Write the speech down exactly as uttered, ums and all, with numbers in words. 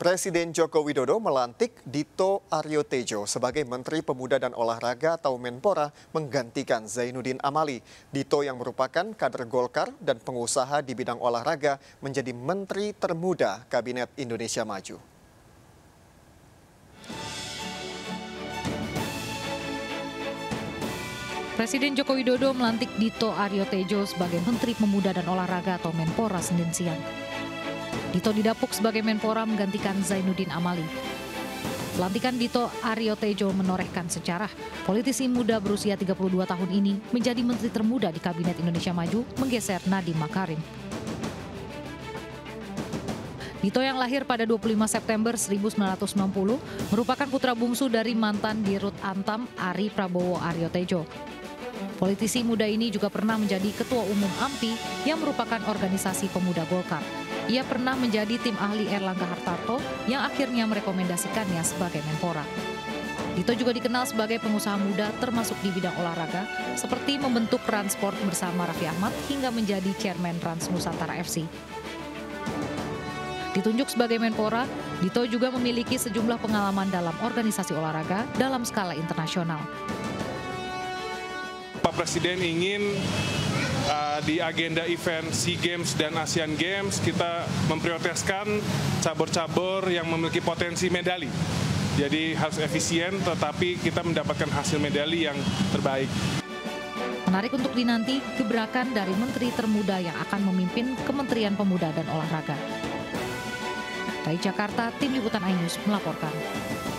Presiden Joko Widodo melantik Dito Aryo Tejo sebagai Menteri Pemuda dan Olahraga atau Menpora menggantikan Zainuddin Amali. Dito yang merupakan kader Golkar dan pengusaha di bidang olahraga menjadi Menteri termuda Kabinet Indonesia Maju. Presiden Joko Widodo melantik Dito Aryo Tejo sebagai Menteri Pemuda dan Olahraga atau Menpora Senin siang. Dito didapuk sebagai Menpora menggantikan Zainuddin Amali. Pelantikan Dito Aryo Tejo menorehkan sejarah. Politisi muda berusia tiga puluh dua tahun ini menjadi Menteri termuda di Kabinet Indonesia Maju menggeser Nadiem Makarim. Dito yang lahir pada dua puluh lima September seribu sembilan ratus sembilan puluh merupakan putra bungsu dari mantan Dirut Antam Ari Prabowo Aryo Tejo. Politisi muda ini juga pernah menjadi Ketua Umum A M P I yang merupakan organisasi pemuda Golkar. Ia pernah menjadi tim ahli Erlangga Hartarto yang akhirnya merekomendasikannya sebagai Menpora. Dito juga dikenal sebagai pengusaha muda termasuk di bidang olahraga seperti membentuk Transport bersama Raffi Ahmad hingga menjadi Chairman Trans Nusantara F C. Ditunjuk sebagai Menpora, Dito juga memiliki sejumlah pengalaman dalam organisasi olahraga dalam skala internasional. Pak Presiden ingin uh, di agenda event SEA Games dan Asian Games kita memprioritaskan cabur-cabur yang memiliki potensi medali. Jadi harus efisien tetapi kita mendapatkan hasil medali yang terbaik. Menarik untuk dinanti gebrakan dari Menteri termuda yang akan memimpin Kementerian Pemuda dan Olahraga. Dari Jakarta, Tim Liputan iNews melaporkan.